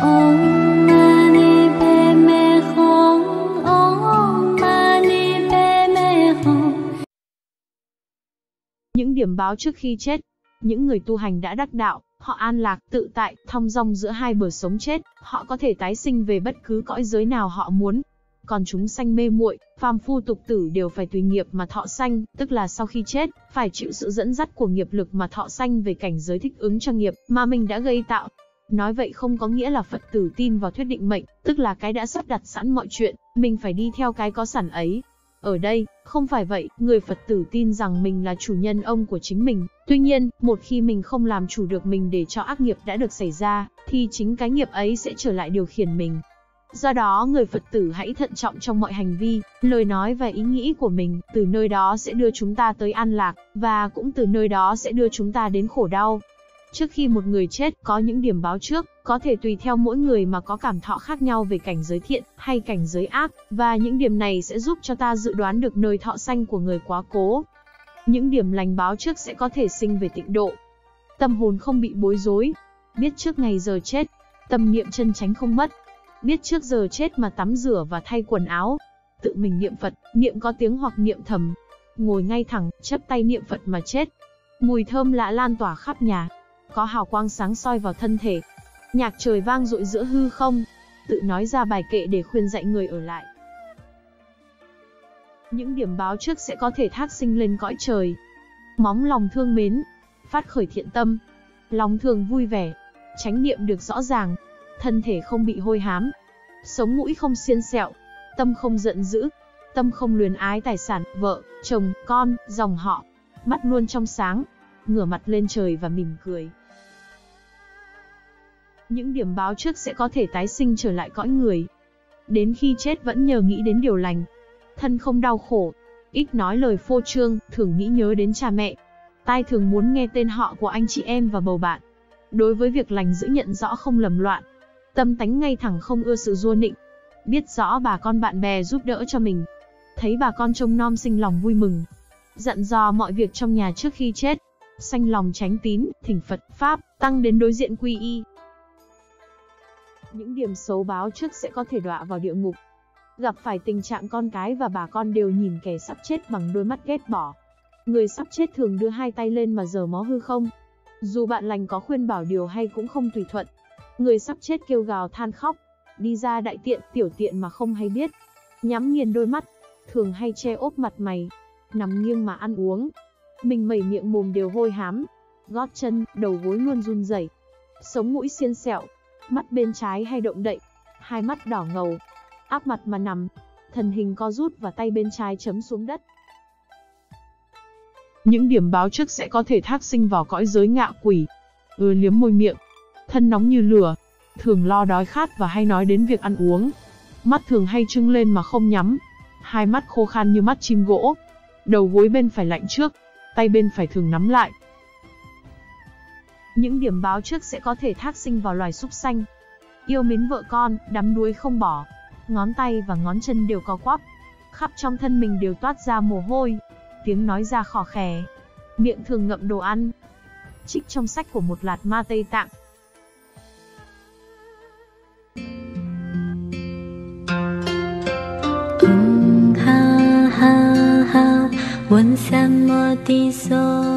Om Mani Padme Hum. Om Mani Padme Hum. Những điểm báo trước khi chết. Những người tu hành đã đắc đạo, họ an lạc, tự tại, thong dong giữa hai bờ sống chết, họ có thể tái sinh về bất cứ cõi giới nào họ muốn. Còn chúng sanh mê muội, phàm phu tục tử đều phải tùy nghiệp mà thọ sanh, tức là sau khi chết, phải chịu sự dẫn dắt của nghiệp lực mà thọ sanh về cảnh giới thích ứng cho nghiệp mà mình đã gây tạo. Nói vậy không có nghĩa là Phật tử tin vào thuyết định mệnh, tức là cái đã sắp đặt sẵn mọi chuyện, mình phải đi theo cái có sẵn ấy. Ở đây, không phải vậy, người Phật tử tin rằng mình là chủ nhân ông của chính mình. Tuy nhiên, một khi mình không làm chủ được mình để cho ác nghiệp đã được xảy ra, thì chính cái nghiệp ấy sẽ trở lại điều khiển mình. Do đó, người Phật tử hãy thận trọng trong mọi hành vi, lời nói và ý nghĩ của mình, từ nơi đó sẽ đưa chúng ta tới an lạc, và cũng từ nơi đó sẽ đưa chúng ta đến khổ đau. Trước khi một người chết, có những điểm báo trước, có thể tùy theo mỗi người mà có cảm thọ khác nhau về cảnh giới thiện hay cảnh giới ác, và những điểm này sẽ giúp cho ta dự đoán được nơi thọ sanh của người quá cố. Những điểm lành báo trước sẽ có thể sinh về tịnh độ. Tâm hồn không bị bối rối, biết trước ngày giờ chết, tâm niệm chân chánh không mất, biết trước giờ chết mà tắm rửa và thay quần áo, tự mình niệm Phật, niệm có tiếng hoặc niệm thầm, ngồi ngay thẳng, chắp tay niệm Phật mà chết. Mùi thơm lạ lan tỏa khắp nhà, có hào quang sáng soi vào thân thể, nhạc trời vang dội giữa hư không, tự nói ra bài kệ để khuyên dạy người ở lại. Những điểm báo trước sẽ có thể thác sinh lên cõi trời. Móng lòng thương mến, phát khởi thiện tâm, lòng thường vui vẻ, chánh niệm được rõ ràng, thân thể không bị hôi hám, sống mũi không xiên sẹo, tâm không giận dữ, tâm không luyến ái tài sản, vợ, chồng, con, dòng họ, mắt luôn trong sáng, ngửa mặt lên trời và mỉm cười. Những điểm báo trước sẽ có thể tái sinh trở lại cõi người. Đến khi chết vẫn nhờ nghĩ đến điều lành, thân không đau khổ, ít nói lời phô trương, thường nghĩ nhớ đến cha mẹ, tai thường muốn nghe tên họ của anh chị em và bầu bạn. Đối với việc lành giữ nhận rõ không lầm loạn, tâm tánh ngay thẳng không ưa sự rua nịnh, biết rõ bà con bạn bè giúp đỡ cho mình, thấy bà con trông nom sinh lòng vui mừng, dặn dò mọi việc trong nhà trước khi chết, sanh lòng chánh tín, thỉnh Phật, Pháp, Tăng đến đối diện quy y. Những điểm xấu báo trước sẽ có thể đọa vào địa ngục. Gặp phải tình trạng con cái và bà con đều nhìn kẻ sắp chết bằng đôi mắt ghét bỏ. Người sắp chết thường đưa hai tay lên mà giở mó hư không. Dù bạn lành có khuyên bảo điều hay cũng không tùy thuận. Người sắp chết kêu gào than khóc, đi ra đại tiện, tiểu tiện mà không hay biết. Nhắm nghiền đôi mắt, thường hay che ốp mặt mày, nằm nghiêng mà ăn uống. Mình mẩy miệng mồm đều hôi hám, gót chân, đầu gối luôn run rẩy, sống mũi xiên sẹo, mắt bên trái hay động đậy, hai mắt đỏ ngầu, áp mặt mà nằm, thân hình co rút và tay bên trái chấm xuống đất. Những điểm báo trước sẽ có thể thác sinh vào cõi giới ngạ quỷ. Liếm môi miệng, thân nóng như lửa, thường lo đói khát và hay nói đến việc ăn uống. Mắt thường hay trưng lên mà không nhắm, hai mắt khô khan như mắt chim gỗ, đầu gối bên phải lạnh trước, tay bên phải thường nắm lại. Những điểm báo trước sẽ có thể thác sinh vào loài súc sanh. Yêu mến vợ con, đắm đuối không bỏ, ngón tay và ngón chân đều co quắp, khắp trong thân mình đều toát ra mồ hôi, tiếng nói ra khò khè, miệng thường ngậm đồ ăn. Trích trong sách của một Lạt Ma Tây Tạng. Ha ha ha, 闻三摩地所